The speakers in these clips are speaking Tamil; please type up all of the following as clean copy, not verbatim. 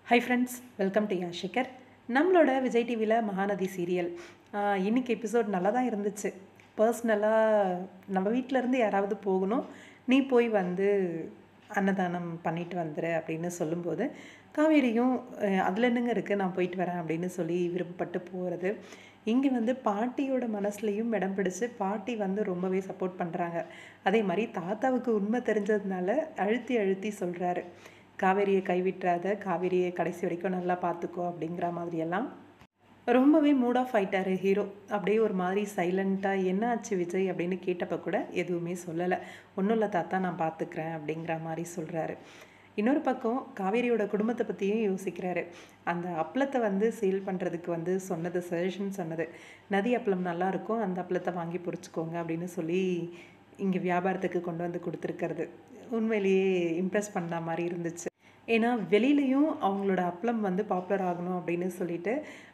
High friends, welcome to Yashikar. நம்மளோட விஜய் டிவியில் மகாநதி சீரியல் இன்றைக்கி எபிசோட் நல்லா தான் இருந்துச்சு. பர்சனலாக நம்ம வீட்டிலேருந்து யாராவது போகணும், நீ போய் வந்து அன்னதானம் பண்ணிட்டு வந்துரு அப்படின்னு சொல்லும்போது காவேரியும் அதில் என்னங்க இருக்குது, நான் போயிட்டு வரேன் அப்படின்னு சொல்லி விருப்பப்பட்டு போகிறது. இங்கே வந்து பாட்டியோட மனசுலையும் இடம் பிடிச்சு பாட்டி வந்து ரொம்பவே சப்போர்ட் பண்ணுறாங்க. அதே மாதிரி தாத்தாவுக்கு உண்மை தெரிஞ்சதுனால அழுத்தி அழுத்தி சொல்கிறாரு, காவேரியை கைவிட்டுறாத, காவேரியை கடைசி வரைக்கும் நல்லா பார்த்துக்கோ அப்படிங்கிற மாதிரியெல்லாம் ரொம்பவே மூட் ஆஃப் ஆயிட்டாரு ஹீரோ. அப்படியே ஒரு மாதிரி சைலண்ட்டாக என்ன ஆச்சு விஜய் அப்படின்னு கேட்டப்போ கூட எதுவுமே சொல்லலை. ஒன்றும் இல்லை தாத்தா, நான் பார்த்துக்கிறேன் அப்படிங்கிற மாதிரி சொல்கிறாரு. இன்னொரு பக்கம் காவேரியோட குடும்பத்தை பற்றியும் யோசிக்கிறாரு. அந்த அப்பளத்தை வந்து சேல் பண்ணுறதுக்கு வந்து சொன்னது, சஜஷன் சொன்னது, நதி அப்பளம் நல்லாயிருக்கும், அந்த அப்பளத்தை வாங்கி பொரிச்சுக்கோங்க அப்படின்னு சொல்லி இங்கே வியாபாரத்துக்கு கொண்டு வந்து கொடுத்துருக்கிறது உண்மையிலேயே இம்ப்ரெஸ் பண்ண மாதிரி இருந்துச்சு. ஏன்னா வெளியிலையும் அவங்களோட அப்பளம் வந்து பாப்புலர் ஆகணும் அப்படின்னு சொல்லிட்டு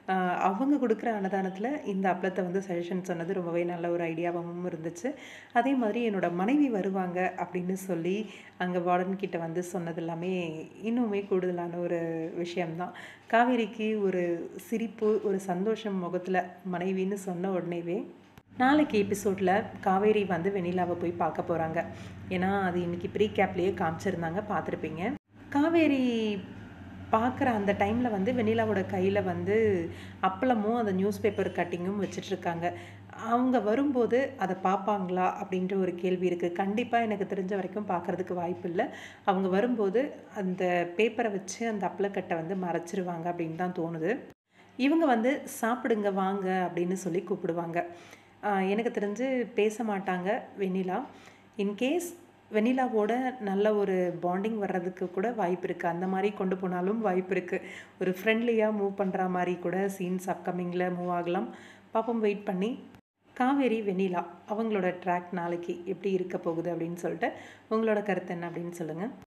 அவங்க கொடுக்குற அன்னதானத்தில் இந்த அப்பளத்தை வந்து சஜஷன் சொன்னது ரொம்பவே நல்ல ஒரு ஐடியாவாகவும் இருந்துச்சு. அதே மாதிரி என்னோட மனைவி வருவாங்க அப்படின்னு சொல்லி அங்கே வார்டன் கிட்ட வந்து சொன்னது எல்லாமே இன்னுமே கூடுதலான ஒரு விஷயம்தான். காவேரிக்கு ஒரு சிரிப்பு, ஒரு சந்தோஷம் முகத்தில் மனைவின்னு சொன்ன உடனேவே நாளைக்கு எபிசோடில் காவேரி வந்து வெண்ணிலாவை போய் பார்க்க போகிறாங்க. ஏன்னா அது இன்றைக்கி ப்ரீ கேப்லேயே காமிச்சிருந்தாங்க, பார்த்துருப்பீங்க. காவேரி பார்க்குற அந்த டைமில் வந்து வெண்ணிலாவோட கையில் வந்து அப்பளமும் அந்த நியூஸ் பேப்பர் கட்டிங்கும் வச்சிட்ருக்காங்க. அவங்க வரும்போது அதை பார்ப்பாங்களா அப்படின்ற ஒரு கேள்வி இருக்குது. கண்டிப்பாக எனக்கு தெரிஞ்ச வரைக்கும் பார்க்குறதுக்கு வாய்ப்பு இல்லை. அவங்க வரும்போது அந்த பேப்பரை வச்சு அந்த அப்பளக்கட்டை வந்து மறைச்சிருவாங்க அப்படின்னு தான் தோணுது. இவங்க வந்து சாப்பிடுங்க வாங்க அப்படின்னு சொல்லி கூப்பிடுவாங்க. எனக்கு தெரிஞ்சு பேச மாட்டாங்க வெண்ணிலா. இன்கேஸ் வெண்ணிலாவோட நல்ல ஒரு பாண்டிங் வர்றதுக்கு கூட வாய்ப்பு இருக்குது. அந்த மாதிரி கொண்டு போனாலும் வாய்ப்பு இருக்குது. ஒரு ஃப்ரெண்ட்லியாக மூவ் பண்ணுற மாதிரி கூட சீன்ஸ் அப்கமிங்கில் மூவ் ஆகலாம். பாப்போம், வெயிட் பண்ணி. காவேரி வெண்ணிலா அவங்களோட ட்ராக் நாளைக்கு எப்படி இருக்க போகுது அப்படின்னு சொல்லிட்டு உங்களோட கருத்து என்ன அப்படின்னு சொல்லுங்கள்.